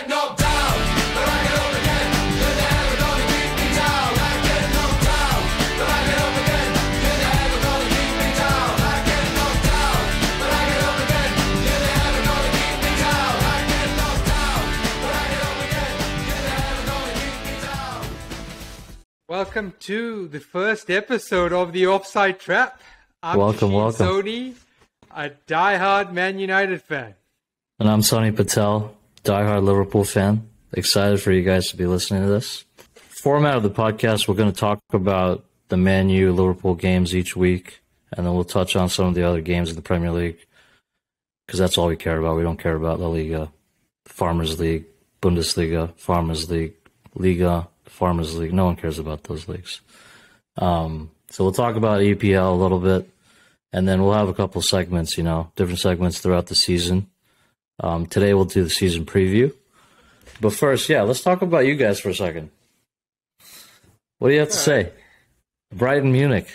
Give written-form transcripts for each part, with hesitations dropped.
get knocked down, but I get up again. You're never gonna keep me down. I get knocked down, but I get up again. You're never gonna keep me down. I get knocked down, but I get up again. You're never gonna keep me down. I get knocked down, but I get up again. You're never gonna keep me down. Welcome to the first episode of the Offside Trap. I'm Welcome. Sony, a diehard Man United fan. And I'm Sonny Patel, diehard Liverpool fan. Excited for you guys to be listening to this. Format of the podcast, we're going to talk about the Man U Liverpool games each week, and then we'll touch on some of the other games in the Premier League, because that's all we care about. We don't care about La Liga, Farmers League, Bundesliga, Farmers League, Liga, Farmers League. No one cares about those leagues. So we'll talk about EPL a little bit, and then we'll have a couple segments, different segments throughout the season. Today we'll do the season preview. But first, let's talk about you guys for a second. What do you have to say? Brighton, Munich.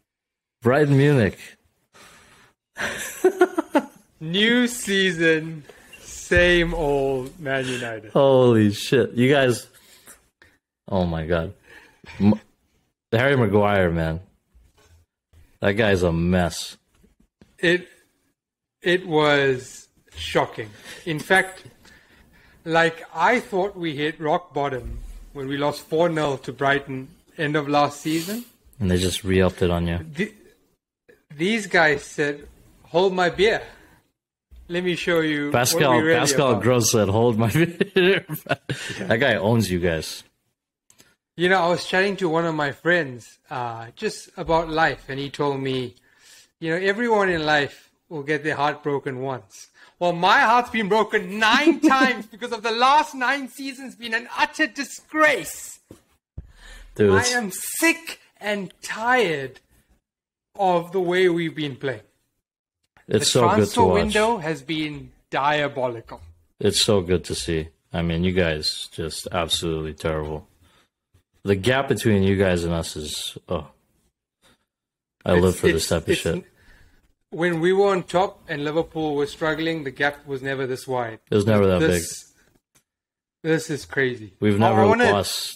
New season, same old Man United. Holy shit. You guys... Oh my god. Harry Maguire, man. That guy's a mess. It was shocking. In fact, I thought we hit rock bottom when we lost 4-0 to Brighton end of last season. And they just re-upped it on you. These guys said, hold my beer. Let me show you Pascal what we're really about. Gross said, hold my beer. That guy owns you guys. I was chatting to one of my friends just about life, and he told me, everyone in life will get their heart broken once. Well, my heart's been broken 9 times because of the last 9 seasons being an utter disgrace. Dude, I am sick and tired of the way we've been playing. It's so good to watch. The transfer window has been diabolical. It's so good to see. I mean, you guys just absolutely terrible. The gap between you guys and us is, I live for this type of shit. When we were on top and Liverpool was struggling, the gap was never this wide. It was never that big. This is crazy. We've never lost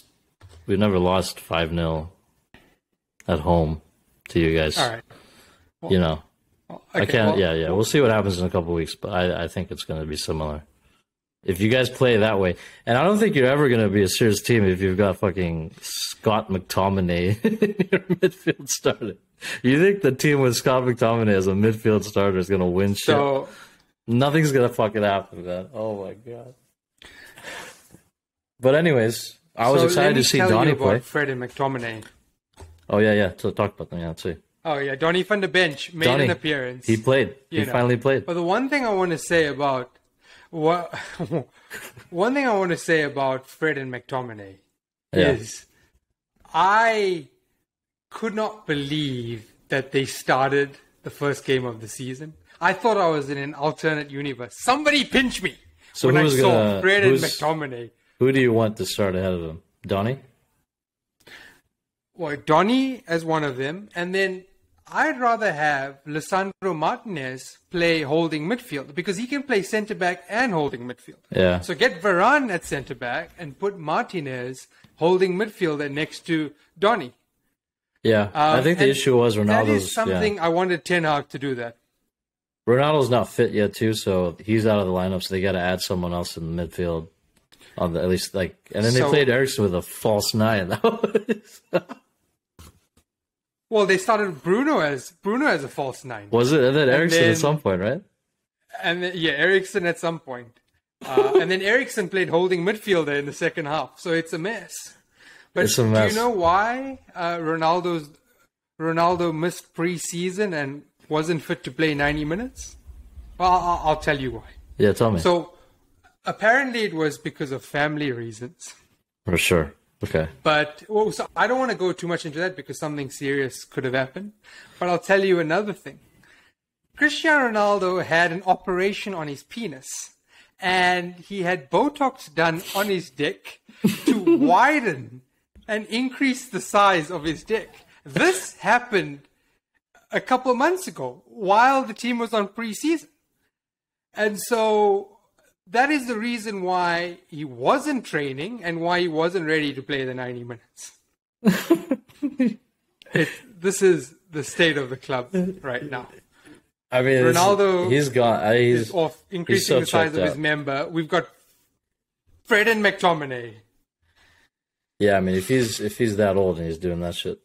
5-0 at home to you guys. All right. Well, I can't, we'll see what happens in a couple of weeks, but I think it's going to be similar. If you guys play that way, and I don't think you're ever going to be a serious team if you've got fucking Scott McTominay in your midfield starter. You think the team with Scott McTominay as a midfield starter is going to win shit? Nothing's going to fucking happen, man. Oh my god. But anyways, I was excited to see Donny play. Fred and McTominay. Oh yeah. So talk about them. Yeah, let's see. Oh yeah, Donny from the bench made an appearance. He played. He finally played. But the one thing I want to say about Fred and McTominay is I could not believe that they started the first game of the season. I thought I was in an alternate universe. Somebody pinch me when I saw Fred and McTominay. Who do you want to start ahead of them? Donny? Well, Donny as one of them, and then I'd rather have Lisandro Martinez play holding midfield because he can play centre-back and holding midfield. Yeah. So get Varane at centre-back and put Martinez holding midfield next to Donny. Yeah, I think the issue was Ronaldo's... That is something I wanted Ten Hag to do that. Ronaldo's not fit yet, too, so he's out of the lineup, so they got to add someone else in the midfield. And then they played Eriksen with a false 9. Well, they started Bruno as a false 9. Was it? And then Eriksen at some point, right? And then, Eriksen at some point. And then Eriksen played holding midfielder in the second half. So it's a mess. But it's a mess. Do you know why Ronaldo missed pre-season and wasn't fit to play 90 minutes? Well, I'll tell you why. Yeah, tell me. So apparently it was because of family reasons. For sure. Okay. But so I don't want to go too much into that because something serious could have happened. But I'll tell you another thing. Cristiano Ronaldo had an operation on his penis. And he had Botox done on his dick to widen and increase the size of his dick. This happened a couple of months ago while the team was on pre-season. And so that is the reason why he wasn't training and why he wasn't ready to play the 90 minutes. This is the state of the club right now. I mean, Ronaldo he's gone. is off, increasing so the size of checked his out. member. We've got Fred and McTominay. Yeah, I mean, if he's that old and he's doing that shit.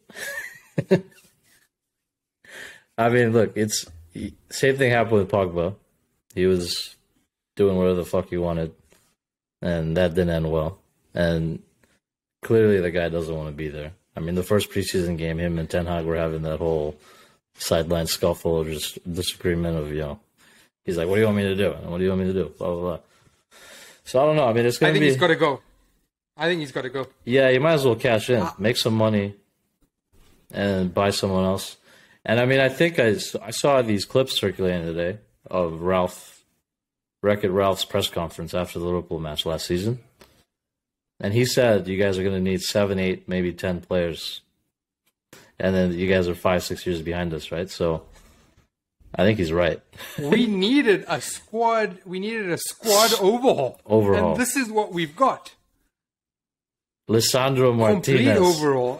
I mean, look, same thing happened with Pogba. He was doing whatever the fuck he wanted, and that didn't end well. And clearly the guy doesn't want to be there. I mean, the first preseason game, him and Ten Hag were having that whole sideline scuffle or just disagreement of, he's like, what do you want me to do? And what do you want me to do? Blah, blah, blah. So I don't know. I mean, it's going to be... I think he's got to go. I think he's got to go. Yeah, you might as well cash in, make some money, and buy someone else. And I mean, I think I saw these clips circulating today of Wreck-It Ralph's press conference after the Liverpool match last season. And he said, you guys are going to need 7, 8, maybe 10 players. And then you guys are 5, 6 years behind us, right? So I think he's right. We needed a squad overhaul. And this is what we've got. Lisandro Martinez. Complete overall.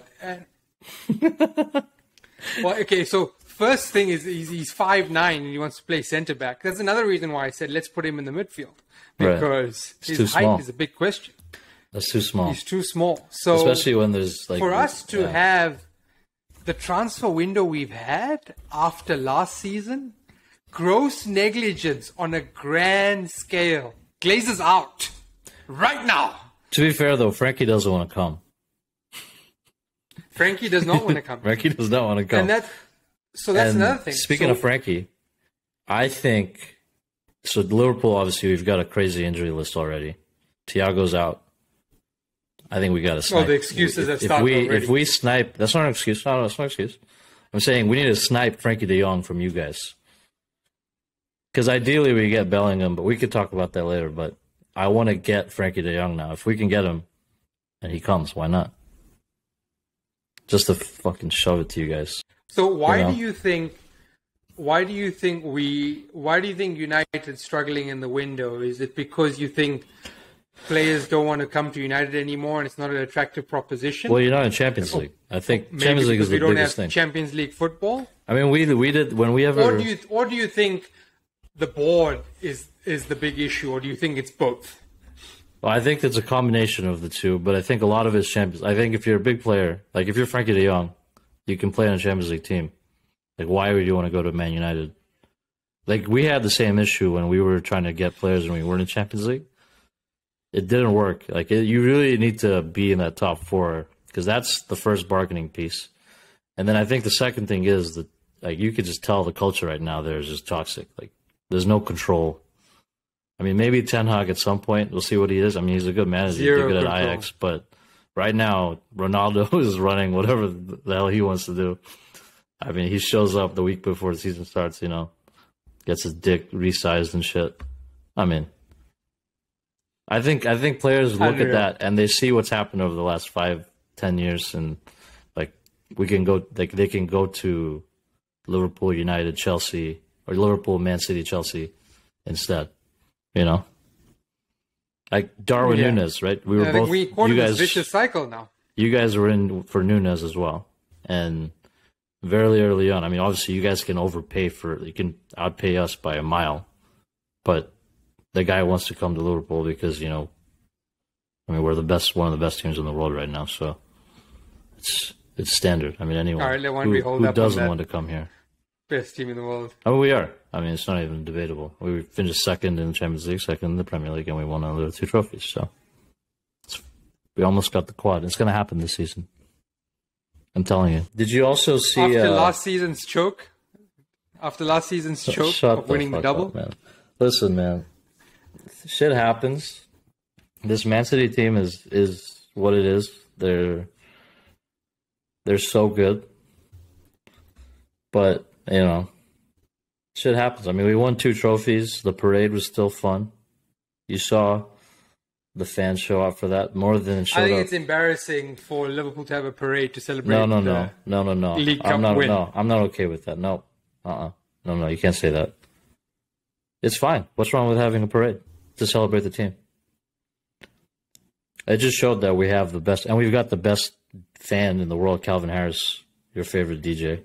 Well, okay, so first thing is he's 5'9" and he wants to play centre back. That's another reason why I said let's put him in the midfield. Because his height is a big question. That's too small. He's too small. So especially when there's like... For us to have the transfer window we've had after last season, gross negligence on a grand scale. Glazes out. Right now. To be fair, though, Frankie doesn't want to come. Frankie does not want to come. Frankie does not want to come. And that's another thing. Speaking of Frankie, I think... So Liverpool, obviously, we've got a crazy injury list already. Thiago's out. I think we got to snipe. Oh, the excuses have started already. If we snipe... That's not an excuse. No, that's not an excuse. I'm saying we need to snipe Frankie de Jong from you guys. Because ideally we get Bellingham, but we could talk about that later. But I want to get Frankie de Jong now. If we can get him and he comes, why not? Just to fucking shove it to you guys. So why do you think United's struggling in the window? Is it because you think players don't want to come to United anymore and it's not an attractive proposition? Well, you're not in Champions League. I think Maybe Champions League is the we don't biggest have thing. Champions League football? I mean, we did when we ever... Or do you think the board is the big issue, or do you think it's both? Well, I think it's a combination of the two, but I think a lot of it's Champions. I think if you're a big player, like if you're Frankie de Jong, you can play on a Champions League team. Like, why would you want to go to Man United? Like, we had the same issue when we were trying to get players and we weren't in Champions League. It didn't work. Like, you really need to be in that top 4 because that's the first bargaining piece. And then I think the second thing is that, like, you could just tell the culture right now there is just toxic. Like, there's no control. I mean, maybe Ten Hag at some point, we'll see what he is. I mean, he's a good manager. He's good at Ajax, but right now, Ronaldo is running whatever the hell he wants to do. I mean, he shows up the week before the season starts, gets his dick resized and shit. I mean, I think players look at that and they see what's happened over the last 5-10 years, and like they can go to Liverpool, United, Chelsea, or Liverpool, Man City, Chelsea instead. Like Darwin Núñez, right? We were both. We quoted this vicious cycle now. You guys were in for Núñez as well, and very early on. I mean, obviously, you guys can overpay you can outpay us by a mile, but the guy wants to come to Liverpool because I mean, we're one of the best teams in the world right now, so it's standard. I mean, anyone who doesn't want to come here. Best team in the world. I mean, we are. I mean, it's not even debatable. We finished second in the Champions League, second in the Premier League, and we won another 2 trophies. So we almost got the quad. It's going to happen this season. I'm telling you. Did you also see... After last season's choke of winning the double? Up, man. Listen, man. Shit happens. This Man City team is what it is. They're so good. But, shit happens. I mean, we won 2 trophies. The parade was still fun. You saw the fans show up for that more than showed up. I think it's embarrassing for Liverpool to have a parade to celebrate No. League Cup win. No, I'm not okay with that. No. No, you can't say that. It's fine. What's wrong with having a parade? to celebrate the team. It just showed that we have the best, and we've got the best fan in the world, Calvin Harris, your favorite DJ.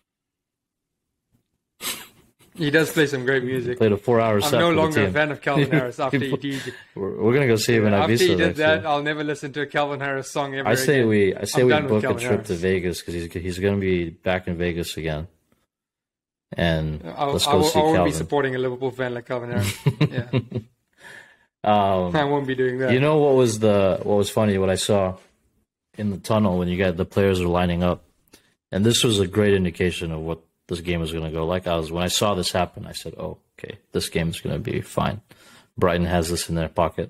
He does play some great music. Played a 4-hour set. I'm no for the longer a team. fan of Calvin Harris after he did. We're gonna go see him in Ibiza. After he did next that, year. I'll never listen to a Calvin Harris song ever I say again. we I'm done with book a Calvin trip Harris. to Vegas because he's gonna be back in Vegas again, and let's I go see won't Calvin. be supporting a Liverpool fan like Calvin Harris. Yeah. I won't be doing that. You know what was funny? What I saw in the tunnel when the players are lining up, and this was a great indication of what this game was going to go. When I saw this happen, I said, "Oh, okay, this game is going to be fine." Brighton has this in their pocket.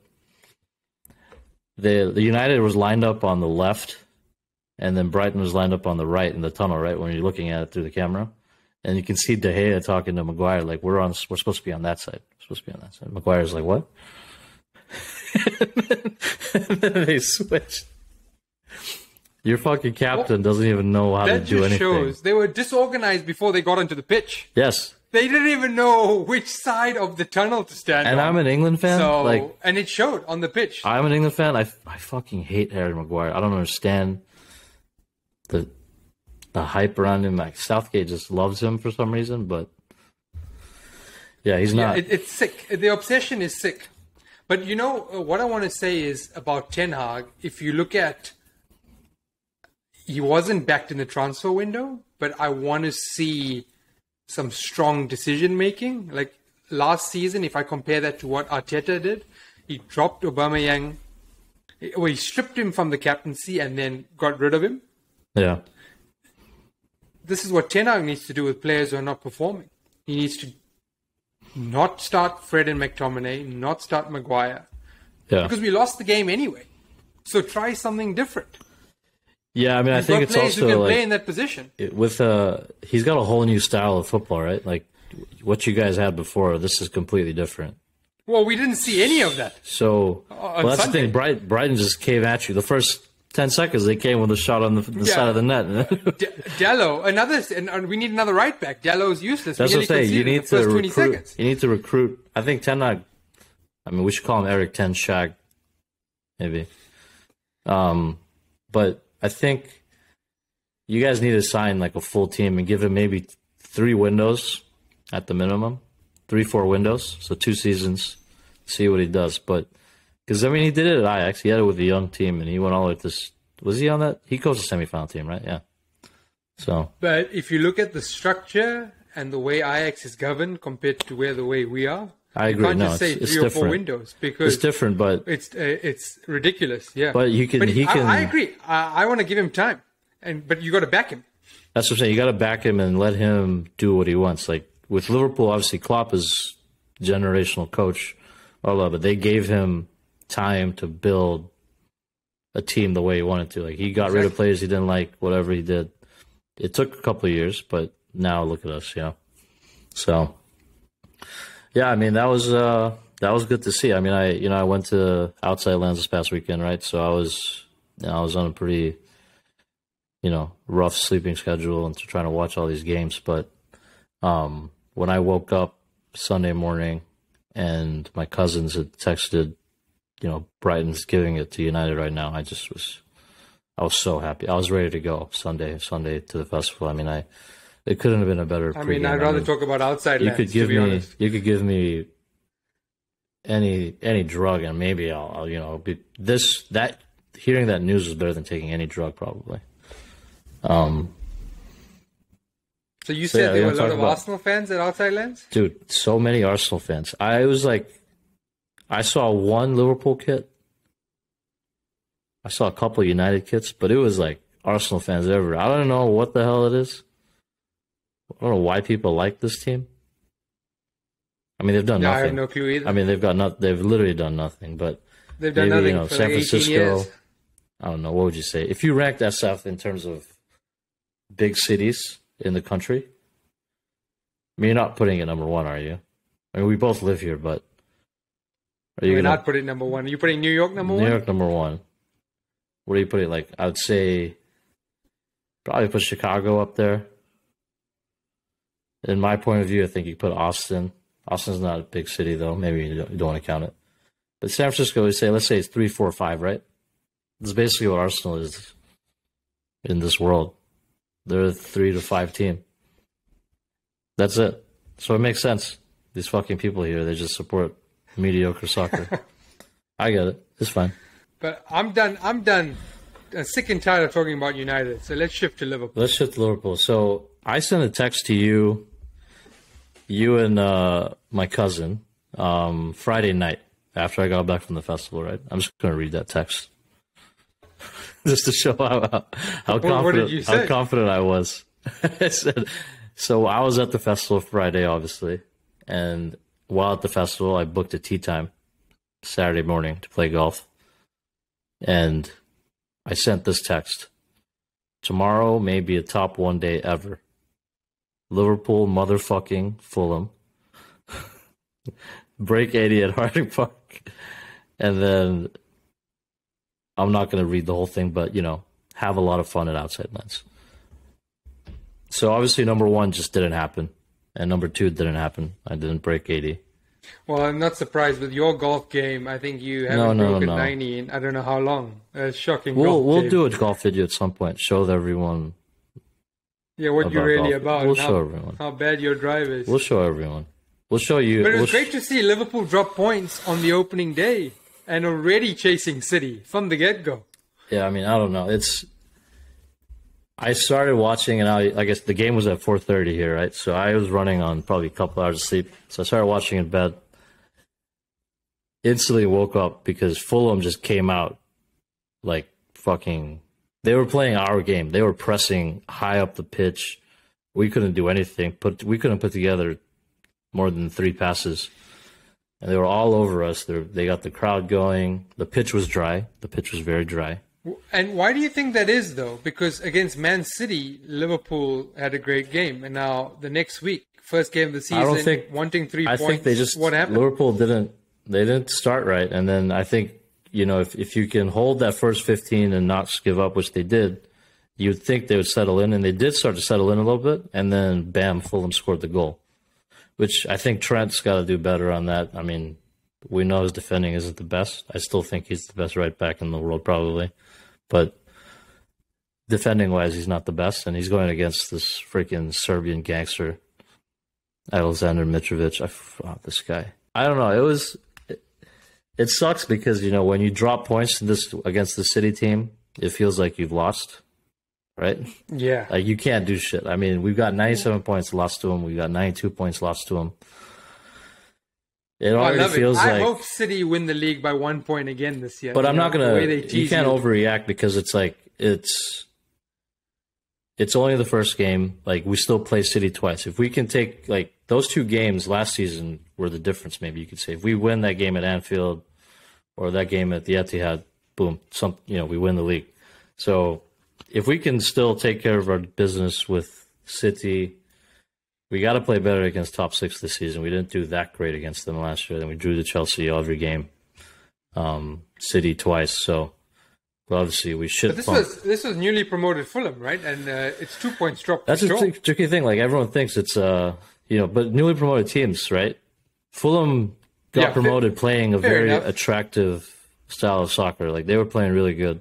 The United was lined up on the left, and then Brighton was lined up on the right in the tunnel. Right when you're looking at it through the camera, and you can see De Gea talking to Maguire like, "We're supposed to be on that side. We're supposed to be on that side." Maguire's like, "What?" And then they switched. Your fucking captain doesn't even know how to That do just anything. shows they were disorganized before they got onto the pitch. Yes. They didn't even know which side of the tunnel to stand And on. I'm an England fan. And it showed on the pitch. I'm an England fan. I fucking hate Harry Maguire. I don't understand the hype around him. Like Southgate just loves him for some reason, but yeah, he's not. It's sick. The obsession is sick. But you know what I want to say is about Ten Hag. If you look at, he wasn't backed in the transfer window, but I want to see some strong decision making. Like last season, if I compare that to what Arteta did, he dropped Aubameyang. Well, he stripped him from the captaincy and then got rid of him. Yeah. This is what Ten Hag needs to do with players who are not performing. He needs to not start Fred and McTominay, not start Maguire. Yeah. Because we lost the game anyway. So try something different. Yeah, I mean, I You've think got it's players who also can like play in that position. He's got a whole new style of football, right? Like what you guys had before. This is completely different. Well, we didn't see any of that. So that's Sunday. the thing. Brighton just came at you. The first 10 seconds they came with a shot on the side of the net. Dallo, and we need another right back. Dallo's useless. That's We what I'm saying. You conceded need the to first 20 recruit. seconds. You need to recruit. I think Ten Hag. I mean, we should call him Eric Ten Shag, maybe. But I think you guys need to sign like a full team and give him maybe 3 windows at the minimum, 3-4 windows, so 2 seasons. See what he does. But because I mean, he did it at Ajax. He had it with a young team, and he went all the way to this. Was he on that? He coached the semifinal team, right? Yeah. So. But if you look at the structure and the way Ajax is governed compared to the way we are, I agree. You can't No, just say it's 3 or 4 different. windows because It's different, but it's ridiculous. Yeah, But he can- I agree. I want to give him time, but you got to back him. that's what I'm saying. You got to back him and let him do what he wants. Like with Liverpool, obviously Klopp is generational coach, but they gave him time to build a team the way he wanted to. Like he got rid of players he didn't like, whatever he did. It took a couple of years, but now look at us, So, yeah, I mean that was good to see. I mean, I went to Outside Lands this past weekend, right? So I was on a pretty rough sleeping schedule and trying to watch all these games. But when I woke up Sunday morning and my cousins had texted, Brighton's giving it to United right now, I was so happy. I was ready to go Sunday to the festival. I mean, it couldn't have been a better. I mean, I'd rather talk about Outside You Lands. could give to be me, honest. you could give me any drug, and maybe I'll hearing that news is better than taking any drug, probably. So you said yeah, there were a let's lot talk of about- Arsenal fans at Outside Lands? Dude, so many Arsenal fans. I saw one Liverpool kit. I saw a couple of United kits, but it was like Arsenal fans everywhere. I don't know what the hell it is. I don't know why people like this team. I mean, they've done No, I nothing. have no clue either. I mean, they've literally done nothing, but They've done maybe, nothing for San like 18 Francisco. years. I don't know. What would you say? If you ranked SF in terms of big cities in the country, I mean, you're not putting it number 1, are you? I mean, we both live here, but are you We're gonna not putting number 1. Are you putting New York number 1? New York number 1? What do you put it? Like, I would say probably put Chicago up there. In my point of view, I think you put Austin. Austin's not a big city, though. Maybe you don't want to count it. But San Francisco, let's say it's 3-4-5, right? That's basically what Arsenal is in this world. They're a 3-5 team. That's it. So it makes sense. These fucking people here, they just support mediocre soccer. I get it. It's fine. But I'm done. Sick and tired of talking about United. So let's shift to Liverpool. So I sent a text to you and my cousin Friday night after I got back from the festival, right? I'm just going to read that text. Just to show how confident I was. I said, so I was at the festival Friday, obviously. And while at the festival, I booked a tea time Saturday morning to play golf. And I sent this text. Tomorrow may be a top one day ever. Liverpool motherfucking Fulham. Break 80 at Harding Park. And then I'm not going to read the whole thing, but, have a lot of fun at Outside Lands. So obviously number one just didn't happen. And number two didn't happen. I didn't break 80. Well, I'm not surprised with your golf game. I think you haven't broken 90 in I don't know how long. That's shocking. We'll do a golf video at some point. Show everyone. Yeah, what you're really golf. about. We'll show everyone. How bad your drive is. We'll show everyone. We'll show you. But it was great to see Liverpool drop points on the opening day and already chasing City from the get-go. Yeah, I mean, I don't know. I started watching, and I guess the game was at 4:30 here, right? So I was running on probably a couple hours of sleep. So I started watching in bed. Instantly woke up because Fulham just came out like fucking... They were playing our game. They were pressing high up the pitch. We couldn't do anything. We couldn't put together more than 3 passes. And they were all over us. They got the crowd going. The pitch was dry. The pitch was very dry. And why do you think that is, though? Because against Man City, Liverpool had a great game. And now the next week, first game of the season, wanting 3 points. I think they just... What happened? Liverpool didn't start right. And then I think, if you can hold that first 15 and not give up, which they did, you'd think they would settle in. And they did start to settle in a little bit. And then, bam, Fulham scored the goal. Which I think Trent's got to do better on that. I mean, we know his defending isn't the best. I still think he's the best right back in the world, probably. But defending-wise, he's not the best. And he's going against this freaking Serbian gangster, Alexander Mitrovic. This guy. I don't know. It sucks because, when you drop points against the City team, it feels like you've lost. Right? Yeah. Like, you can't do shit. I mean, we've got 97 points lost to them. We've got 92 points lost to them. It already feels like... I hope City win the league by 1 point again this year. But I'm not going to... You can't overreact because it's like... It's only the first game. Like, we still play City twice. If we can take... Like, those 2 games last season were the difference, maybe you could say. If we win that game at Anfield or that game at the Etihad, boom, we win the league. So... If we can still take care of our business with City, we got to play better against top 6 this season. We didn't do that great against them last year. Then we drew to Chelsea every game, City twice. So obviously we should. But this was newly promoted Fulham, right? And it's 2 points dropped. That's a tricky thing. Like, everyone thinks it's but newly promoted teams, right? Fulham got promoted playing a very attractive style of soccer. Like, they were playing really good.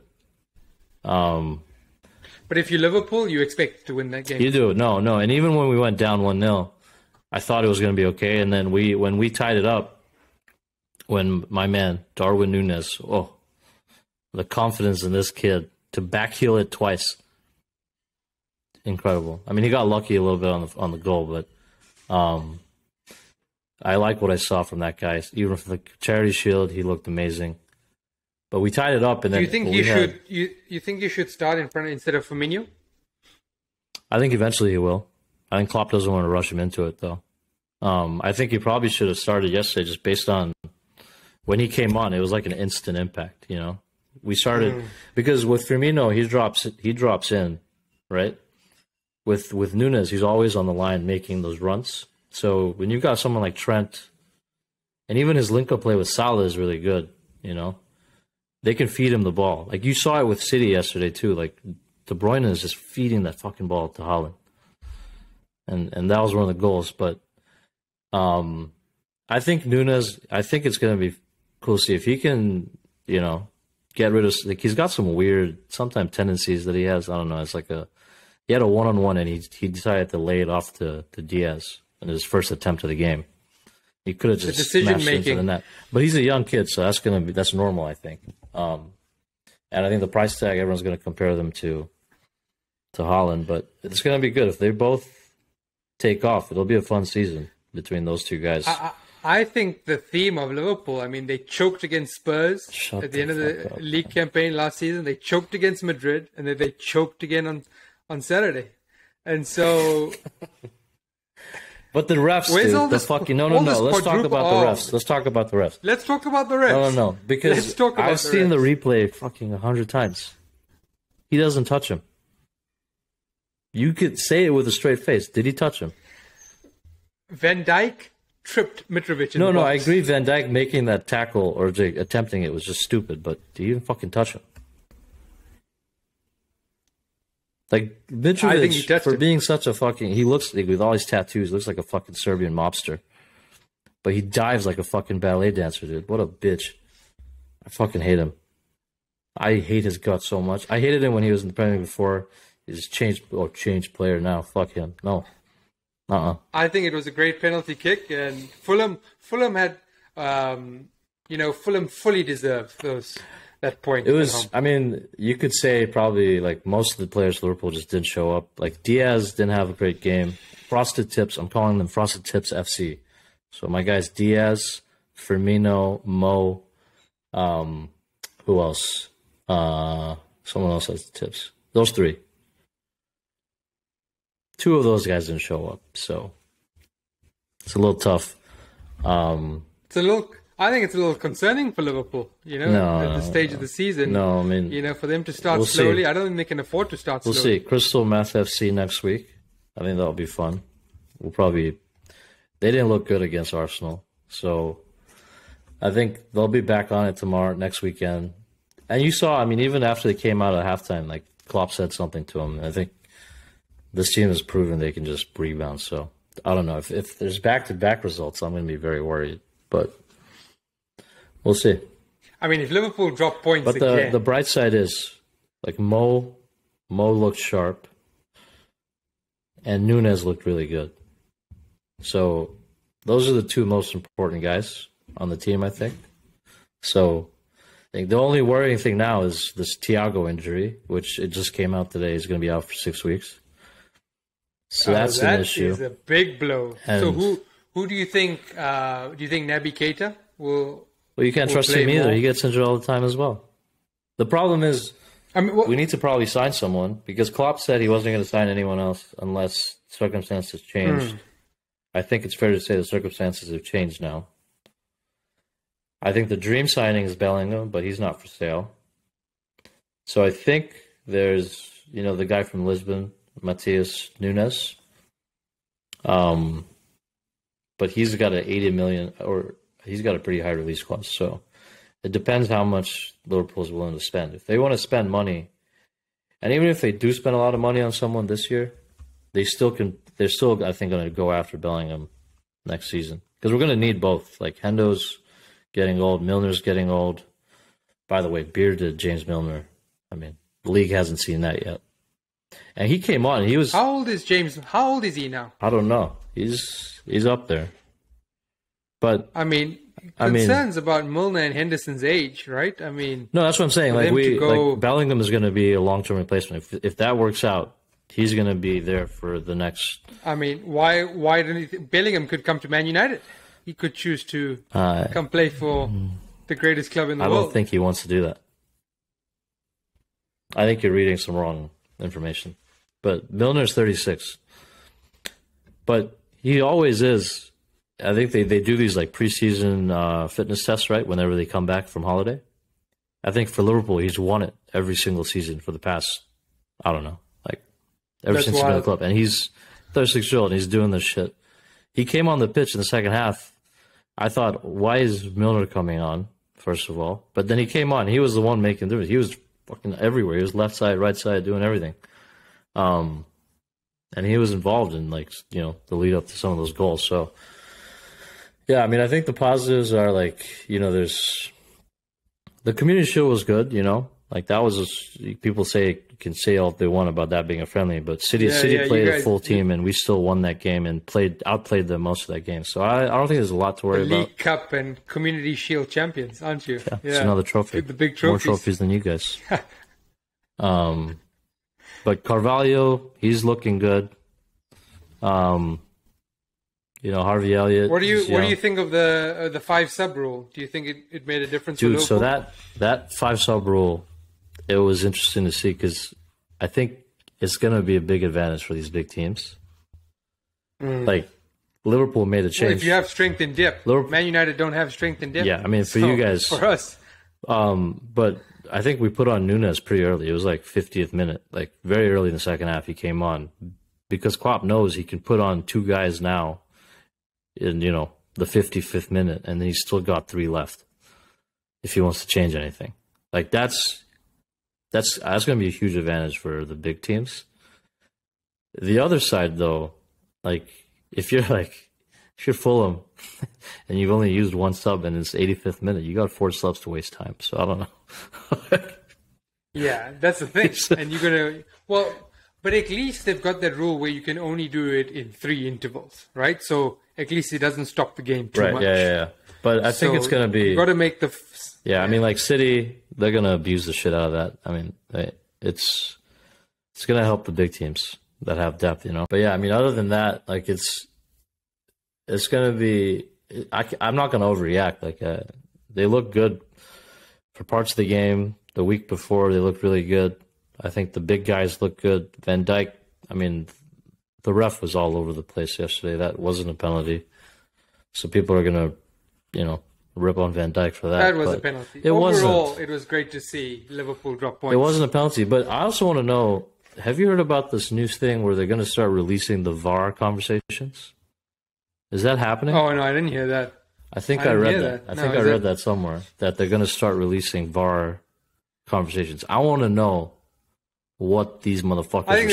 But if you're Liverpool, you expect to win that game. You do. No. And even when we went down 1-0, I thought it was going to be okay. And then when we tied it up, when my man, Darwin Núñez, the confidence in this kid to backheel it twice. Incredible. I mean, he got lucky a little bit on the goal, but I like what I saw from that guy. Even for the Charity Shield, he looked amazing. But we tied it up, and then you think you think you should start in front instead of Firmino? I think eventually he will. I think Klopp doesn't want to rush him into it, though. I think he probably should have started yesterday, just based on when he came on. It was like an instant impact. We started because with Firmino, he drops in, right? With Núñez, he's always on the line making those runs. So when you've got someone like Trent, and even his link-up play with Salah is really good. They can feed him the ball. Like, you saw it with City yesterday, too. Like, De Bruyne is just feeding that fucking ball to Haaland. And that was one of the goals. But I think Núñez, it's going to be we'll see if he can, get rid of. Like, he's got some weird, sometimes tendencies that he has. I don't know. It's like he had a one-on-one and he decided to lay it off to Diaz in his first attempt of the game. He could have just smashed into the net. But he's a young kid, so that's normal, I think. And I think the price tag, everyone's going to compare them to Haaland, but it's going to be good if they both take off. It'll be a fun season between those two guys. I think the theme of Liverpool, I mean, they choked against Spurs at the end of the league campaign last season. They choked against Madrid, and then they choked again on Saturday. And so... But the refs, dude, Let's talk about the refs. Let's talk about the refs. No. Because I've seen the replay fucking 100 times. He doesn't touch him. You could say it with a straight face. Did he touch him? Van Dijk tripped Mitrovic in the box. No, I agree. Van Dijk making that tackle or attempting it was just stupid, but did he even fucking touch him? Like, Mitrovic, for being such a fucking... He looks, like, with all his tattoos, looks like a fucking Serbian mobster. But he dives like a fucking ballet dancer, dude. What a bitch. I fucking hate him. I hate his guts so much. I hated him when he was in the Premier League before. He's changed player now. Fuck him. No. I think it was a great penalty kick, and Fulham had, Fulham fully deserved that point. It was, I mean, you could say probably like most of the players for Liverpool just didn't show up. Like Diaz didn't have a great game. Frosted Tips, I'm calling them Frosted Tips FC. So my guys, Diaz, Firmino, Mo, who else? Someone else has the tips. Those three. Two of those guys didn't show up, so it's a little tough. I think it's a little concerning for Liverpool, at the stage of the season. No, I mean... for them to start slowly. See. I don't think they can afford to start slowly. We'll see. Crystal Meth FC next week. I think that'll be fun. They didn't look good against Arsenal, so I think they'll be back on it next weekend. And you saw, I mean, even after they came out at halftime, like, Klopp said something to them. I think this team has proven they can just rebound, so I don't know. If there's back-to-back results, I'm going to be very worried, but... We'll see. I mean, if Liverpool drop points but again... the bright side is, like, Mo looked sharp, and Nunes looked really good. So those are the two most important guys on the team, I think. So I think the only worrying thing now is this Thiago injury, which it just came out today. He's going to be out for 6 weeks. So that's an issue. That is a big blow. And so who do you think? Do you think Naby Keita will... Well, you can't trust him either. He gets injured all the time as well. The problem is, we need to probably sign someone because Klopp said he wasn't going to sign anyone else unless circumstances changed. I think it's fair to say the circumstances have changed now. I think the dream signing is Bellingham, but he's not for sale. So I think there's, the guy from Lisbon, Matheus Nunes. But he's got an 80 million or... He's got a pretty high release clause, so it depends how much Liverpool's willing to spend. If they want to spend money, and even if they do spend a lot of money on someone this year, they're still, I think, going to go after Bellingham next season. Because we're going to need both. Like, Hendo's getting old, Milner's getting old. By the way, bearded James Milner. I mean, the league hasn't seen that yet. And he came on, and he was... How old is James? How old is he now? I don't know. He's up there. But concerns about Milner and Henderson's age, right? I mean, no, that's what I'm saying. Like Bellingham is going to be a long-term replacement. If that works out, he's going to be there for the next. I mean, why didn't Bellingham could come to Man United? He could choose to come play for the greatest club in the world. I don't think he wants to do that. I think you're reading some wrong information. But Milner's 36. But he always is. I think they do these like preseason fitness tests, right? Whenever they come back from holiday. I think for Liverpool, he's won it every single season for the past, I don't know, like ever since he's been in the club. And he's 36 years old and he's doing this shit. He came on the pitch in the second half. I thought, why is Milner coming on, first of all? But then he came on. He was the one making the difference. He was fucking everywhere. He was left side, right side, doing everything. And he was involved in, like, the lead up to some of those goals. So, yeah, I mean, I think the positives are, like, there's The Community Shield was good, you know. Like that was people can say all they want about that being a friendly, but City played a full team and we still won that game and outplayed them most of that game. So I don't think there's a lot to worry about. League Cup and Community Shield champions, aren't you? Yeah. It's another trophy. The big trophies. More trophies than you guys. But Carvalho, he's looking good. Harvey Elliott. What do you think of the 5 sub rule? Do you think it made a difference? Dude, so that 5 sub rule, it was interesting to see because I think it's going to be a big advantage for these big teams. Like Liverpool made a change. Well, if you have strength in depth, Man United don't have strength in depth. Yeah, I mean for you guys, for us. But I think we put on Nunes pretty early. It was like 50th minute, like very early in the second half. He came on because Klopp knows he can put on 2 guys now in the 55th minute, and then he's still got 3 left if he wants to change anything. Like that's going to be a huge advantage for the big teams. The other side, though, like if you're Fulham and you've only used 1 sub and it's 85th minute, you got 4 subs to waste time. So I don't know. Yeah, that's the thing. And but at least they've got that rule where you can only do it in 3 intervals, right? So at least it doesn't stop the game too much. Yeah. But I think it's going to be... You've got to make the... I mean, like City, they're going to abuse the shit out of that. I mean, it's going to help the big teams that have depth, But yeah, I mean, other than that, like it's going to be... I'm not going to overreact. Like they look good for parts of the game. The week before, they looked really good. I think the big guys look good. Van Dijk, I mean, the ref was all over the place yesterday. That wasn't a penalty. So people are going to, rip on Van Dijk for that. That was a penalty. Overall, it was great to see Liverpool drop points. It wasn't a penalty, but I also want to know, have you heard about this news thing where they're going to start releasing the VAR conversations? Is that happening? Oh, no, I didn't hear that. I think I read that. I read that somewhere, that they're going to start releasing VAR conversations. I want to know what these motherfuckers are saying.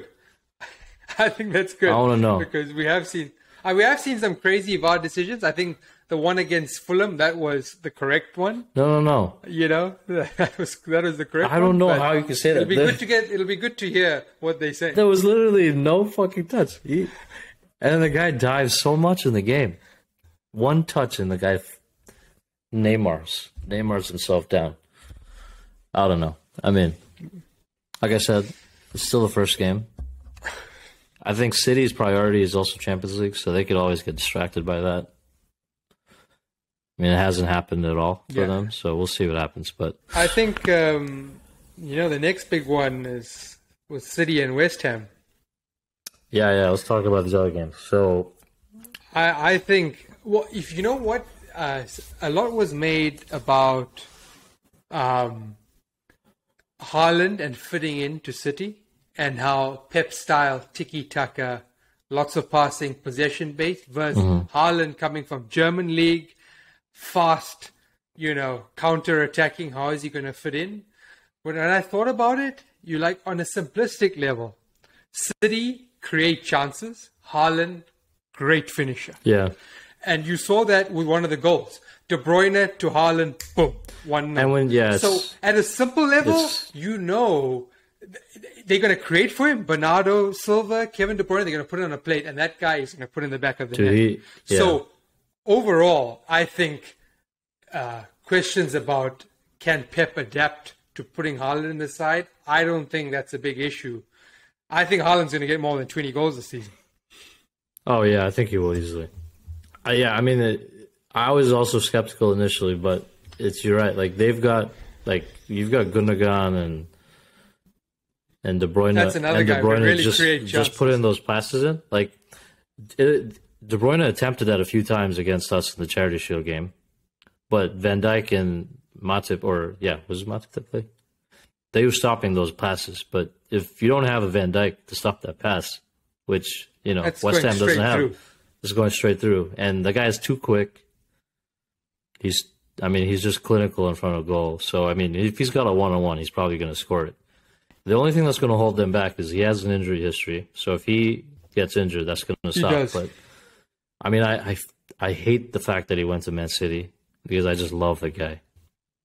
I think that's good. I want to know. Because we have seen some crazy VAR decisions. I think the one against Fulham, that was the correct one. No. That was the correct one. I don't know how you can say that. It'll be good to hear what they say. There was literally no fucking touch. And then the guy dives so much in the game. 1 touch and the guy Neymar's himself down. I don't know. I mean, like I said, it's still the first game. I think City's priority is also Champions League, so they could always get distracted by that. I mean, it hasn't happened at all for them, so we'll see what happens. But I think the next big one is with City and West Ham. Yeah. Let's talk about these other games. So I think, well, if you know what, a lot was made about Haaland and fitting into City and how Pep style tiki-taka, lots of passing, possession-based versus Haaland coming from German league, fast, counter-attacking. How is he going to fit in? When I thought about it, on a simplistic level, City create chances, Haaland, great finisher. Yeah. And you saw that with one of the goals. De Bruyne to Haaland, boom, 1-0. So at a simple level, they're going to create for him. Bernardo Silva, Kevin De Bruyne, they're going to put it on a plate, and that guy is going to put it in the back of the net. So overall, I think questions about can Pep adapt to putting Haaland in the side, I don't think that's a big issue. I think Haaland's going to get more than 20 goals this season. Oh, yeah, I think he will easily. I mean, I was also skeptical initially, but you're right. Like, you've got Gundogan and De Bruyne. That's another guy who really create chances. Just put in those passes in. Like, De Bruyne attempted that a few times against us in the Charity Shield game, but Van Dijk and Matip, was it Matip that played? They were stopping those passes. But if you don't have a Van Dijk to stop that pass, which West Ham doesn't have, it's going straight through, and the guy is too quick. He's just clinical in front of goal. So I mean, if he's got a 1-on-1, he's probably going to score it. The only thing that's going to hold them back is he has an injury history. So if he gets injured, that's going to stop. But I mean, I hate the fact that he went to Man City because I just love the guy.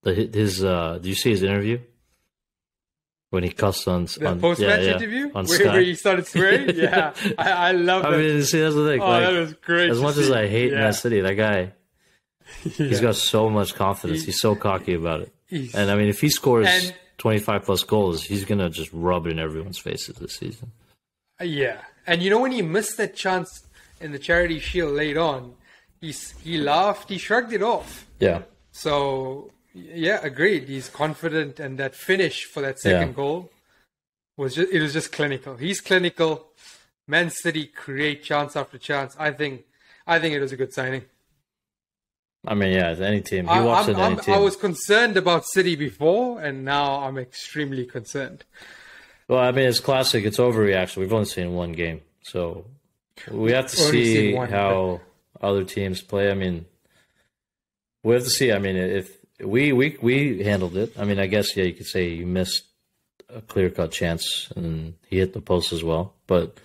His did you see his interview when he cussed on The post-match interview on where he started swearing? Yeah, I love that. I mean, see, that's the thing. Oh, that was great. As much as I hate Man City, that guy, Yeah. he's got so much confidence. He's so cocky about it. He's- And I mean, if he scores And- 25 plus goals, he's gonna just rub it in everyone's faces this season. Yeah, and you know when he missed that chance in the Charity Shield late on, he laughed, he shrugged it off. Yeah. So yeah, agreed. He's confident, and that finish for that second Yeah. goal was just clinical. He's clinical. Man City create chance after chance. I think it was a good signing. I mean, yeah, any team. He walks into any team. I was concerned about City before, and now I'm extremely concerned. Well, I mean, it's classic. It's overreaction. We've only seen one game, so we have to Only see seen one, how other teams play. I mean, we have to see. I mean, if we handled it. I mean, I guess you could say you missed a clear-cut chance, and he hit the post as well. But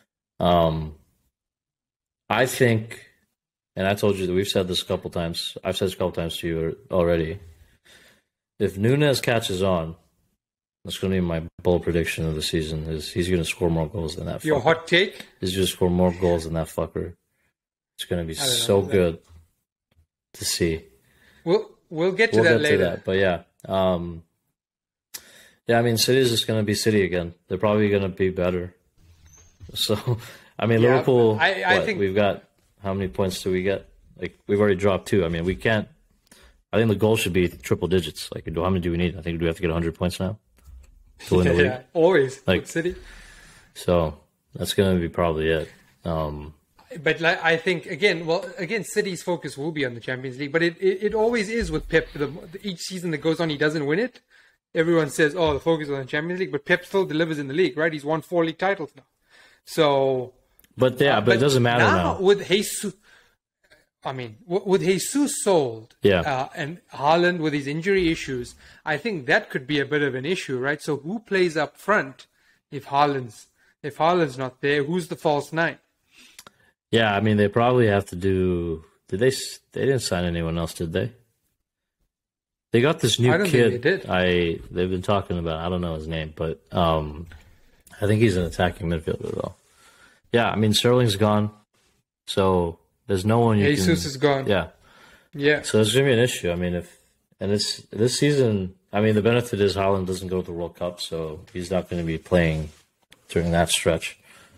I think, and I told you that we've said this a couple times. I've said this a couple times to you already. If Nunes catches on, that's going to be my bold prediction of the season. Is he's going to score more goals than that fucker. Your hot take? He's going to score more goals than that fucker. It's going to be so good to see. We'll get to that later. But yeah. Yeah, I mean, City's just going to be City again. They're probably going to be better. So, I mean, Yeah, Liverpool, I think we've got, how many points do we get? Like, we've already dropped 2. I mean, we can't, I think the goal should be triple digits. Like, how many do we need? I think we have to get 100 points now to win the league. Always Like, with City. So, that's going to be probably it. But I think again, City's focus will be on the Champions League. But it always is with Pep. Each season that goes on, he doesn't win it. Everyone says, "Oh, the focus is on the Champions League," but Pep still delivers in the league, right? He's won 4 league titles now. So, but it doesn't matter now. With Jesus, with Jesus sold, and Haaland with his injury issues, I think that could be a bit of an issue, right? So, who plays up front if Haaland's not there? Who's the false 9? Yeah, I mean, they probably have to do. Did they? They didn't sign anyone else, did they? They got this new kid. Think they did. They've been talking about. I don't know his name, but I think he's an attacking midfielder though. Yeah, I mean Sterling's gone, so there's no one. Jesus is gone. Yeah. So it's gonna be an issue. I mean, this season. I mean, the benefit is Haaland doesn't go to the World Cup, so he's not going to be playing during that stretch.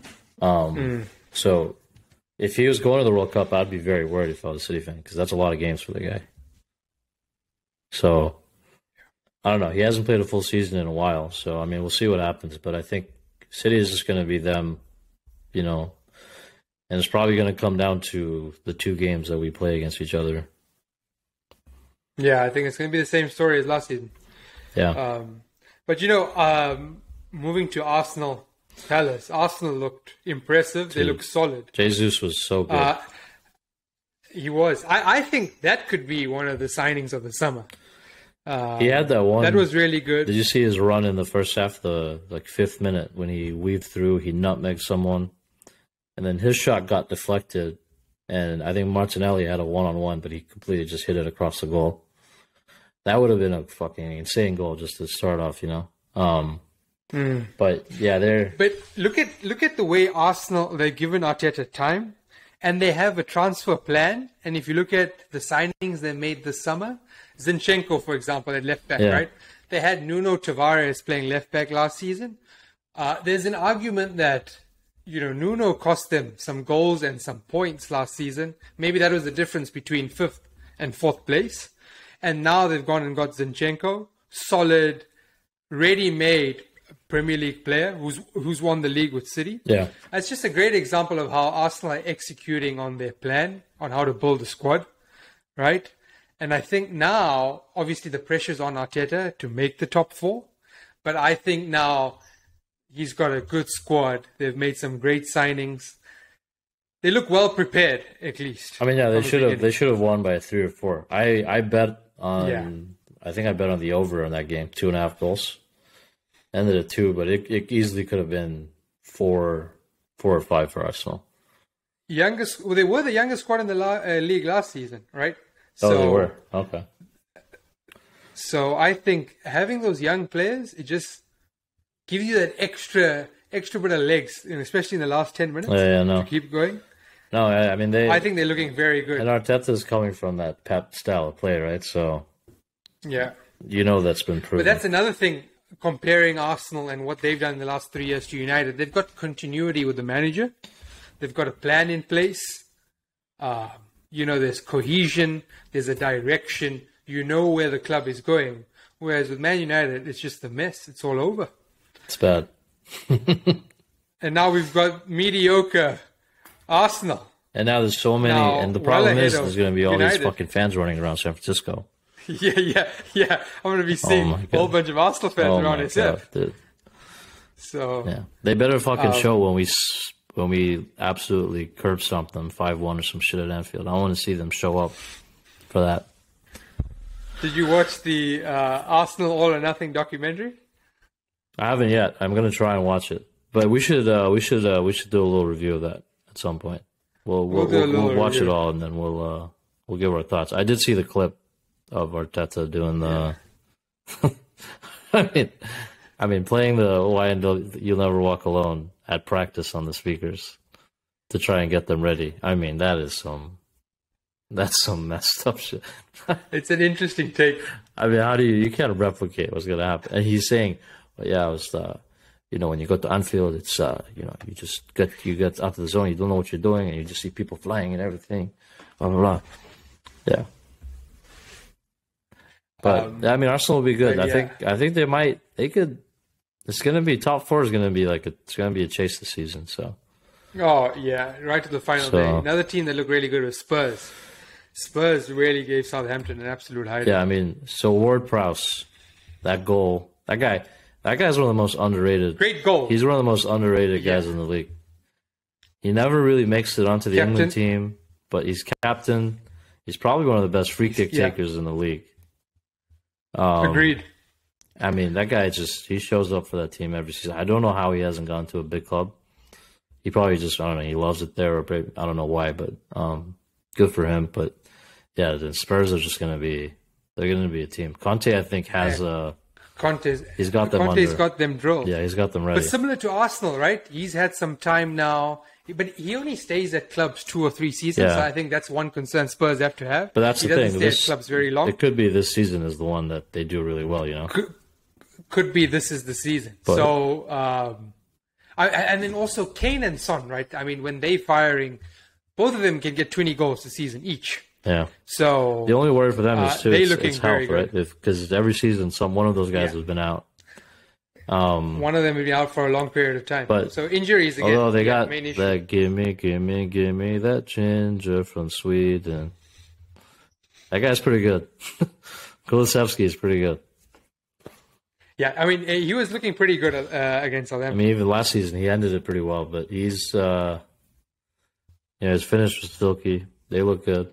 So if he was going to the World Cup, I'd be very worried if I was a City fan because that's a lot of games for the guy. So, I don't know. He hasn't played a full season in a while. So, I mean, we'll see what happens. But I think City is just going to be them, and it's probably going to come down to the 2 games that we play against each other. Yeah, I think it's going to be the same story as last season. Yeah. But, moving to Arsenal Palace, Arsenal looked impressive. They looked solid. Jesus was so good. He was. I think that could be one of the signings of the summer. He had that one. That was really good. Did you see his run in the first half, the 5th minute, when he weaved through, he nutmegged someone, and then his shot got deflected, and I think Martinelli had a one-on-one, but he completely just hit it across the goal. That would have been a fucking insane goal just to start off, But yeah, But look at the way Arsenal, they've given Arteta time, and they have a transfer plan. And if you look at the signings they made this summer, Zinchenko, for example, at left back, right? They had Nuno Tavares playing left back last season. There's an argument that Nuno cost them some goals and some points last season. Maybe that was the difference between 5th and 4th place. And now they've gone and got Zinchenko, solid, ready-made Premier League player who's won the league with City. Yeah. It's just a great example of how Arsenal are executing on their plan on how to build a squad, right? And I think now, obviously, the pressure's on Arteta to make the top 4. But I think now he's got a good squad. They've made some great signings. They look well prepared, at least. I mean, yeah, they should have won by 3 or 4. I bet on. Yeah. I think I bet on the over in that game, 2.5 goals. Ended at 2, but it easily could have been 4 or 5 for Arsenal. They were the youngest squad in the league last season, right? Oh, they were. Okay. So I think having those young players, it just gives you that extra bit of legs, especially in the last 10 minutes No. to keep going. No, I mean, I think they're looking very good. And Arteta's coming from that Pep style of play, right? So, Yeah. that's been proven. But that's another thing, comparing Arsenal and what they've done in the last 3 years to United. They've got continuity with the manager. They've got a plan in place. There's cohesion. There's a direction. You know where the club is going. Whereas with Man United, it's just a mess. It's all over. It's bad. And now we've got mediocre Arsenal. And now there's so many. Now, and the problem is ahead there's of going to be all United. these fucking fans running around San Francisco. Yeah. I'm going to be seeing my a God. whole bunch of Arsenal fans Oh around my SF. God, dude. So, Yeah, they better fucking show when we absolutely curb stomp them 5-1 or some shit at Anfield. I want to see them show up for that. did you watch the Arsenal All or Nothing documentary? I haven't yet. I'm gonna try and watch it, but we should do a little review of that at some point. We'll watch it all and then we'll give our thoughts. I did see the clip of Arteta doing the. I mean, playing the "Why You'll Never Walk Alone" at practice on the speakers to try and get them ready. I mean, that's some messed up shit. It's an interesting take. I mean, how do you can't replicate what's going to happen? And he's saying, well, yeah, it was, when you go to Anfield, it's, you get out of the zone, you don't know what you're doing, and you just see people flying and everything, blah, blah, blah. Yeah. But, Arsenal will be good. Yeah. I think they could, it's going to be, top four is going to be it's going to be a chase this season, so. Oh, yeah, right to the final day. Another team that looked really good was Spurs. Spurs really gave Southampton an absolute hiding. Yeah, so Ward-Prowse, that goal, that guy's one of the most underrated. Great goal. He's one of the most underrated guys in the league. He never really makes it onto the England team, but he's captain. He's probably one of the best free kick takers in the league. Agreed. That guy he shows up for that team every season. I don't know how he hasn't gone to a big club. He probably just, I don't know, he loves it there, or I don't know why, but good for him. But yeah, the Spurs are just they're going to be a team. Conte, I think, has he's got them Conte's got them drilled. Yeah, he's got them ready. But similar to Arsenal, right? He's had some time now, but he only stays at clubs 2 or 3 seasons. Yeah. So I think that's one concern Spurs have to have. But that's he the doesn't thing. Stay at clubs very long. It could be this season is the one that they do really well, Could be this is the season. But, so, and then also Kane and Son, right? When they firing, both of them can get 20 goals a season each. Yeah. So the only worry for them is too it's health, right? good. Because every season, one of those guys has been out. One of them will be out for a long period of time. But so injuries again. Although they got main issue. that, give me that ginger from Sweden. That guy's pretty good. Kulusevski is pretty good. Yeah, he was looking pretty good against Southampton. Even last season he ended it pretty well, but he's his finish was silky. They look good.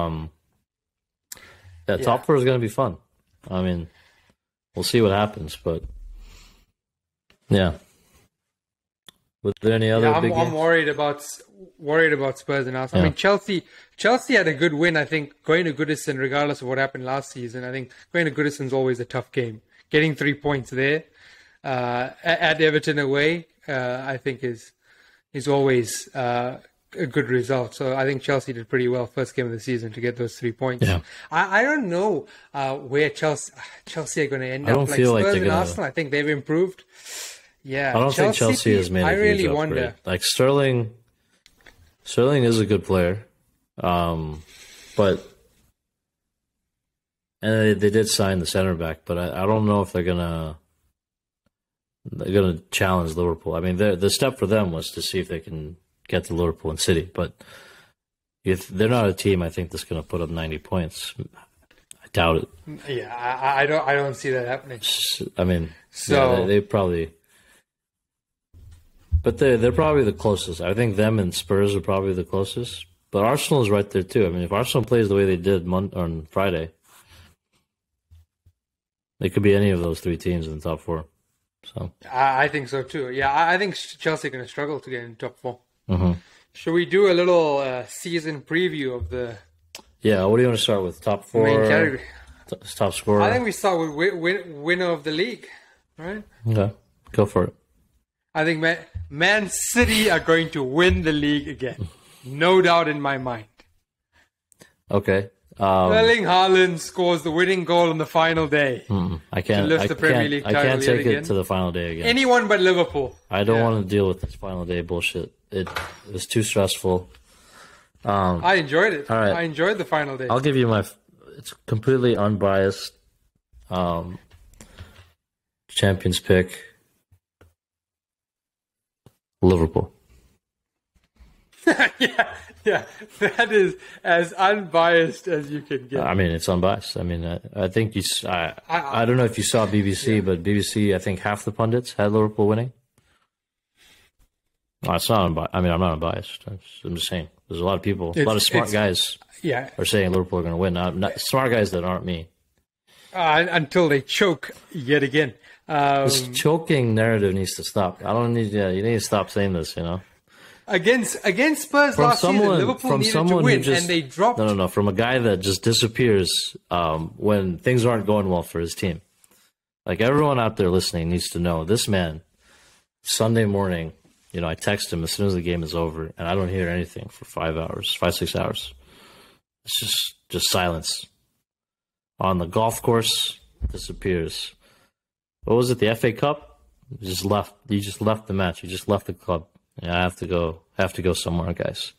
Top four is going to be fun. We'll see what happens, but yeah. Was there any other big games? I'm worried about Spurs and Arsenal. Yeah. Chelsea had a good win. I think going to Goodison, regardless of what happened last season, I think going to Goodison's always a tough game. Getting 3 points there at Everton away, I think is is always a good result. So I think Chelsea did pretty well first game of the season to get those 3 points. Yeah. I don't know where Chelsea are going to end up. I don't feel like Spurs they're and gonna... Arsenal, I think they've improved. Yeah, I don't think Chelsea has made a huge really upgrade. wonder. Like Sterling is a good player, but and they did sign the center back, but I don't know if they're gonna challenge Liverpool. I mean, the step for them was to see if they can get to Liverpool and City, but if they're not a team, I think that's gonna put up 90 points. I doubt it. Yeah, I don't see that happening. I mean, so yeah, they probably. But they're probably the closest. I think them and Spurs are probably the closest. But Arsenal is right there too. I mean, if Arsenal plays the way they did on Friday, they could be any of those three teams in the top four. So I think so too. Yeah, I think Chelsea are going to struggle to get in top four. Mm-hmm. Should we do a little season preview of the? Yeah, what do you want to start with? Top four? Main category. top scorer. I think we start with winner of the league, right? Okay, go for it. I think Man City are going to win the league again. No doubt in my mind. Okay. Erling Haaland scores the winning goal on the final day. I can't. To lift the Premier League I title can't yet take it again. to the final day again. Anyone but Liverpool. I don't want to deal with this final day bullshit. It was too stressful. I enjoyed it. All right. I enjoyed the final day. I'll give you my. It's completely unbiased. Champions pick. Liverpool. yeah, that is as unbiased as you can get. I mean, it's unbiased. I mean, I think you. I don't know if you saw BBC, but BBC, I think half the pundits had Liverpool winning. No, it's not unbiased. I mean, I'm not unbiased. I'm just saying. There's a lot of people, a lot of smart guys are saying Liverpool are going to win. Not smart guys that aren't me. Until they choke yet again. This choking narrative needs to stop. I don't need. You need to stop saying this. You know. Against Spurs last season, Liverpool needed to win, and they dropped. No. From a guy that just disappears when things aren't going well for his team. Like everyone out there listening needs to know, this man, Sunday morning, I text him as soon as the game is over, and I don't hear anything for 6 hours. It's just silence. On the golf course, disappears. What was it? The FA Cup? You just left. You just left the match. You just left the club. Yeah, I have to go somewhere, guys.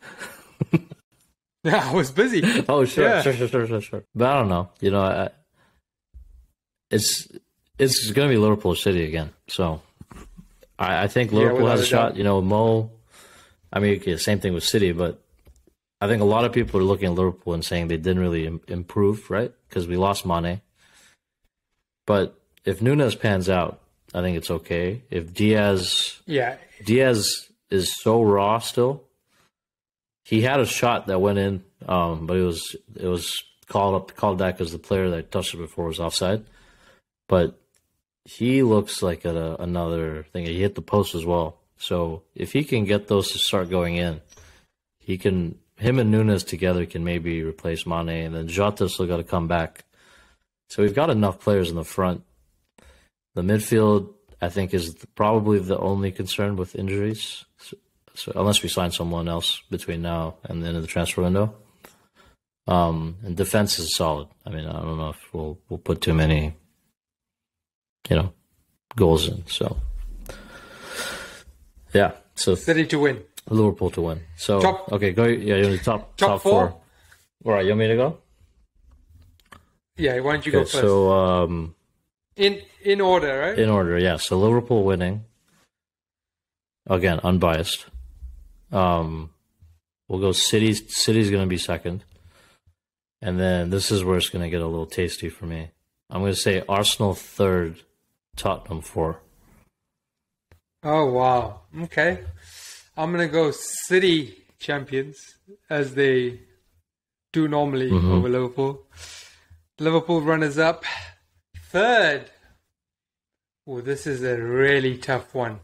Yeah, I was busy. Oh, sure. But I don't know. It's going to be Liverpool City again. So I think Liverpool has a shot. Mo. I mean, okay, same thing with City, but I think a lot of people are looking at Liverpool and saying they didn't really improve, right? Because we lost Mane. But if Nunes pans out, I think it's okay. If Diaz is so raw still. He had a shot that went in, but it was called back because the player that touched it before was offside. But he looks like another thing. He hit the post as well. So if he can get those to start going in, him and Nunes together can maybe replace Mane, and then Jota's still got to come back. So we've got enough players in the front. The midfield, I think, is probably the only concern with injuries. So unless we sign someone else between now and the end of the transfer window. And defense is solid. I mean, I don't know if we'll put too many, goals in. So, yeah. So City to win. Liverpool to win. So, okay, go. Yeah, you're in the top four. All right, you want me to go? Yeah, why don't you go first? So, in order, right? In order, yeah. So Liverpool winning. Again, unbiased. We'll go City. City's going to be second. And then this is where it's going to get a little tasty for me. I'm going to say Arsenal third, Tottenham 4. Oh, wow. Okay. I'm going to go City champions, as they do normally over Liverpool. Liverpool runners-up. Third. Oh, this is a really tough one.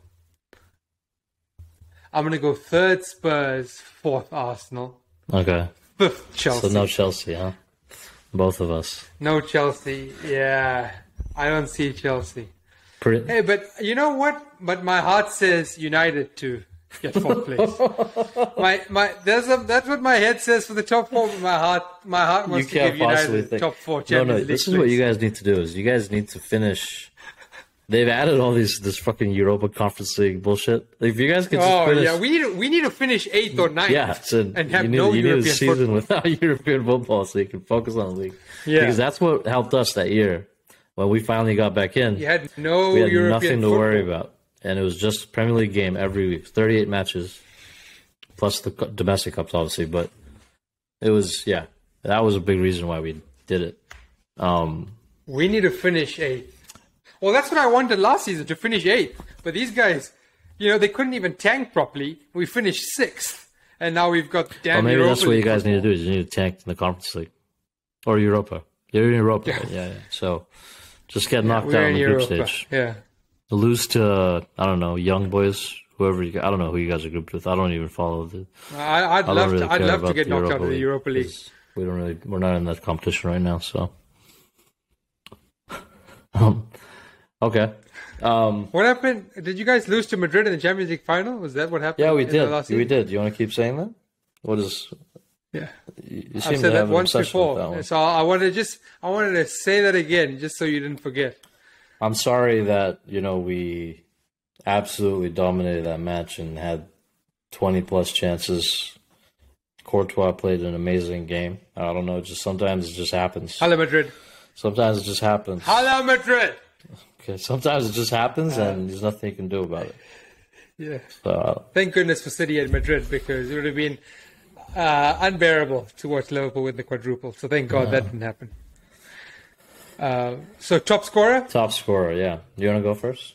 I'm going to go third Spurs, fourth Arsenal. Okay. Fifth Chelsea. So no Chelsea, huh? Both of us. No Chelsea. Yeah. I don't see Chelsea. Pretty... Hey, but you know what? But my heart says United to get fourth place. That's what my head says for the top four, but my heart wants to give United the top four Champions League. This is what you guys need to do. Is you guys need to finish. They've added all this fucking Europa Conference League bullshit. Like, if you guys could just finish... yeah, we need to finish 8th or 9th. Yeah, and have no European season football. without European football, so you can focus on the league. Yeah, because that's what helped us that year when we finally got back in. You had no we had European nothing to football. worry about, and it was just Premier League game every week, 38 matches, plus the domestic cups, obviously. But it was that was a big reason why we did it. We need to finish 8th. Well, that's what I wanted last season, to finish 8th. But these guys, they couldn't even tank properly. We finished 6th. And now we've got damn maybe Europa that's what you guys football. need to do, is you need to tank in the Conference League. Or Europa. You're in Europa. Yeah. Yeah. So just get knocked We're out in the group Europa. stage. Yeah. Lose to, I don't know, Young Boys, whoever I don't know who you guys are grouped with. I don't even follow the... I'd I don't love really to. I'd care love to about get knocked out of the League, Europa League. we're not in that competition right now, so Okay. What happened? Did you guys lose to Madrid in the Champions League final? Was that what happened? Yeah, we in the did. last We season? did. You want to keep saying that? What is? Yeah. You I've seem to said that have an once obsession with that before. one. So I wanted to say that again, just so you didn't forget. I'm sorry that we absolutely dominated that match and had 20 plus chances. Courtois played an amazing game. I don't know, just sometimes it just happens. Hala Madrid. Sometimes it just happens. Hala Madrid. Okay, sometimes it just happens and there's nothing you can do about it. Yeah. So, Thank goodness for City at Madrid, because it would have been unbearable to watch Liverpool win the quadruple. So thank God that didn't happen. So top scorer? top scorer, yeah. You want to go first?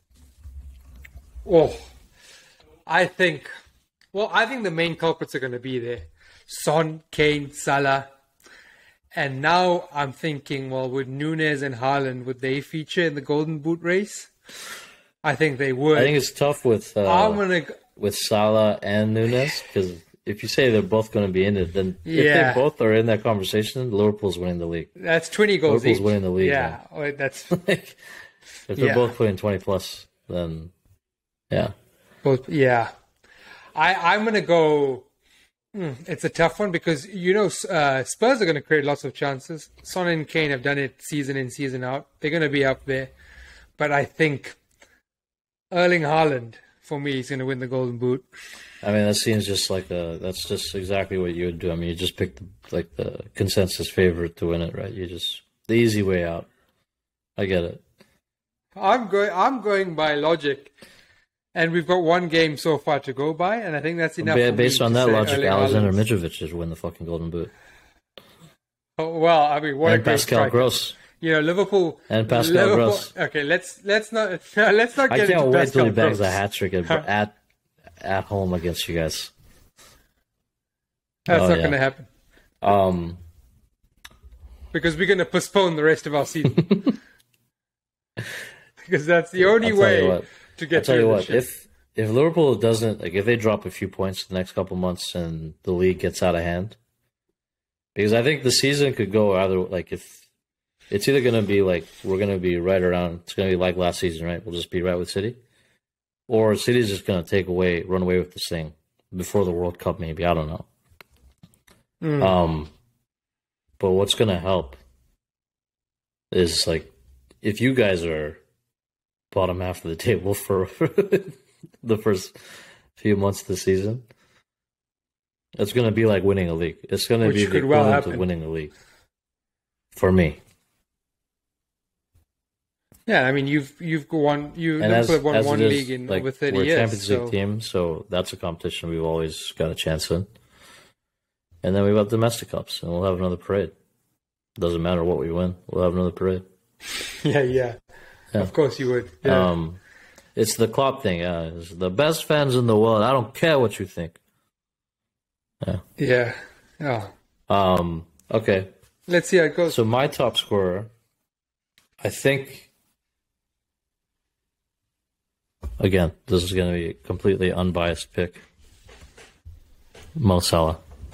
Oh, I think the main culprits are going to be there. Son, Kane, Salah. And now I'm thinking, well, would Nunes and Haaland, would they feature in the Golden Boot race? I think they would. I think it's tough with I'm gonna. with Salah and Nunes, because if you say they're both going to be in it, then if Yeah. they both are in that conversation, Liverpool's winning the league. That's 20 goals Liverpool's each. winning the league, Yeah, oh, that's Like, if they're Yeah. both putting 20 plus, then yeah. both. Yeah, I'm gonna go. It's a tough one because Spurs are going to create lots of chances. Son and Kane have done it season in, season out. They're going to be up there, but I think Erling Haaland for me is going to win the Golden Boot. I mean, that seems just that's just exactly what you would do. I mean, you just pick the consensus favorite to win it, right? You just the easy way out. I get it. I'm going by logic, and we've got one game so far to go by, and I think that's enough. for Based me on to that say logic, Erling Alexander Haaland. Mitrovic should win the fucking Golden Boot. Oh, well, I mean, what a And great Pascal striker. Gross. Liverpool And Pascal Gross. Okay, let's not let's not I get can't into wait till Pascal he bags Gross. a hat trick at home against you guys. That's Oh, not yeah. going to happen Um, because we're going to postpone the rest of our season. Because that's the only I'll tell you way what. to I'll get tell you through what. this shit. If Liverpool doesn't if they drop a few points the next couple months and the league gets out of hand, because I think the season could go either if it's either going to be we're going to be right around. It's going to be like last season, right? We'll just be right with City, or City's just going to run away with this thing before the World Cup. Maybe I don't know. But what's going to help is if you guys are bottom half of the table for the first few months of the season, it's going to be like winning a league. It's going to Which be the could well equivalent happen. of winning a league for me. Yeah, I mean you've won And Liverpool have won as one it is, league in over 30 we're a years. Champions So League team, so that's a competition we've always got a chance in. And then we've got domestic cups, and we'll have another parade. Doesn't matter what we win, we'll have another parade. yeah. Of course you would. Yeah. It's the Klopp thing. It's the best fans in the world. I don't care what you think. Yeah. Oh. Okay. Let's see how it goes. So my top scorer, I think, again, this is going to be a completely unbiased pick. Mo Salah.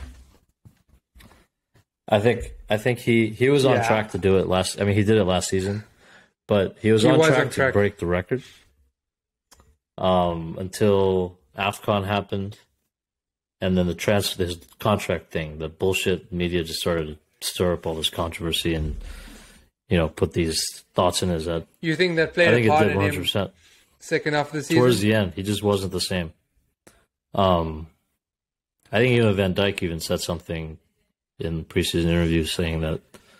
I think he was on Yeah. track to do it last. I mean, he did it last season, but he was on track to break the record. Until AFCON happened, and then his contract thing, the bullshit media just started to stir up all this controversy and put these thoughts in his head. You think that I played think a it part did in him 100%. second half of the season? Towards the end, he just wasn't the same. I think even Van Dijk even said something in preseason interviews saying that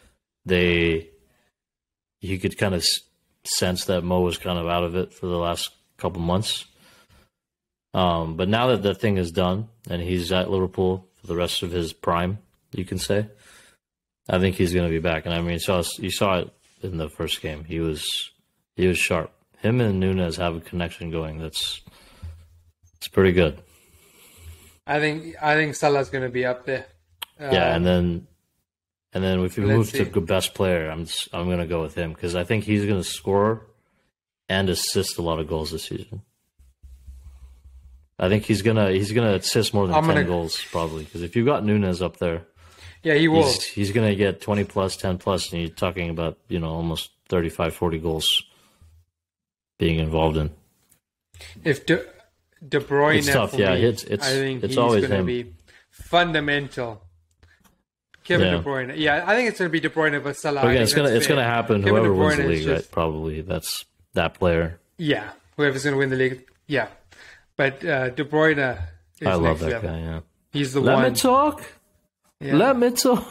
you could kind of sense that Mo was kind of out of it for the last couple months. But now that that thing is done and he's at Liverpool for the rest of his prime, you can say, I think he's going to be back. And I mean, you saw it in the first game. He was sharp. Him and Nunes have a connection going. It's pretty good. I think Salah's going to be up there. Yeah, and then if we let's move see. to best player, I'm going to go with him because I think he's going to score and assist a lot of goals this season. I think he's gonna assist more than 10 goals probably because if you've got Nunes up there, Yeah, he will. he's going to get 20 plus, 10 plus, and you're talking about almost 35, 40 goals being involved in. If De Bruyne, It's tough, for yeah. me, It's I think it's he's always going to him. be fundamental. Kevin Yeah. De Bruyne. Yeah, I think it's going to be De Bruyne versus Salah. But I again, think it's gonna happen. Kevin Whoever De wins the Bruyne is league, right? just- Probably that's that player. Yeah, whoever's going to win the league. Yeah, but De Bruyne is I love next that level. guy. Yeah. He's the Let one. me talk. Yeah. Let me talk.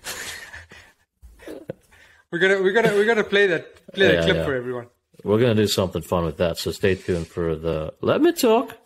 We're gonna play that Yeah, clip yeah. for everyone. We're gonna do something fun with that. So stay tuned for the Let Me Talk.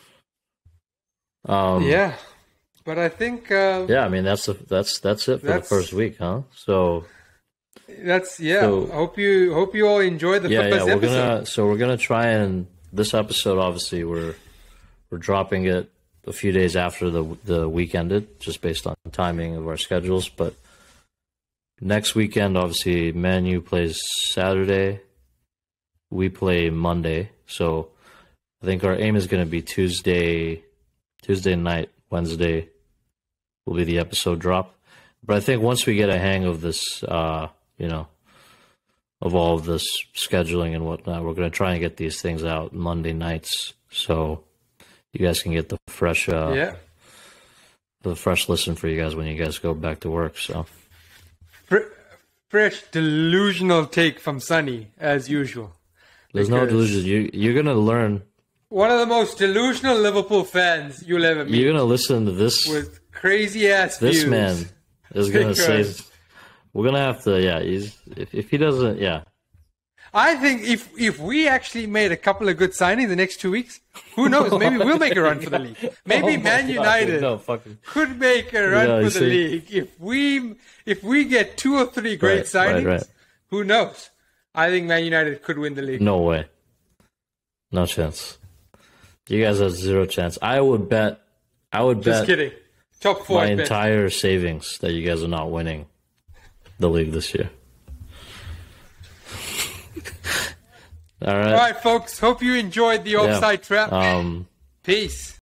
Yeah, but I think Yeah, I mean that's it for the That's- first week, huh? So that's So- I hope you all enjoyed the yeah, first we're episode. gonna try and this episode obviously we're dropping it a few days after the week ended, just based on timing of our schedules. But next weekend, obviously, Man U plays Saturday. We play Monday, so I think our aim is going to be Tuesday night, Wednesday will be the episode drop. But I think once we get a hang of this, of all of this scheduling and whatnot, we're going to try and get these things out Monday nights, so you guys can get the fresh, Yeah, the fresh listen for you guys when you guys go back to work. So fresh delusional take from Sonny as usual. there's no Because- delusion. You're going to learn. One of the most delusional Liverpool fans you'll ever meet, You're going to listen to this. with crazy ass This views. man is going to say, Because- we're going to have to, yeah, if he doesn't, yeah. I think if we actually made a couple of good signings the next 2 weeks, who knows? Maybe we'll make a run for the league. Maybe Oh my Man God, United no, fucking, could make a run Yeah, you for the see. league if we get 2 or 3 great Right, signings. right. Who knows? I think Man United could win the league. no way. No chance. You guys have zero chance. I would bet Just kidding. Top 4 my bet. entire savings that you guys are not winning the league this year. All right. All right, folks. Hope you enjoyed the Offside Trap. Um, Peace.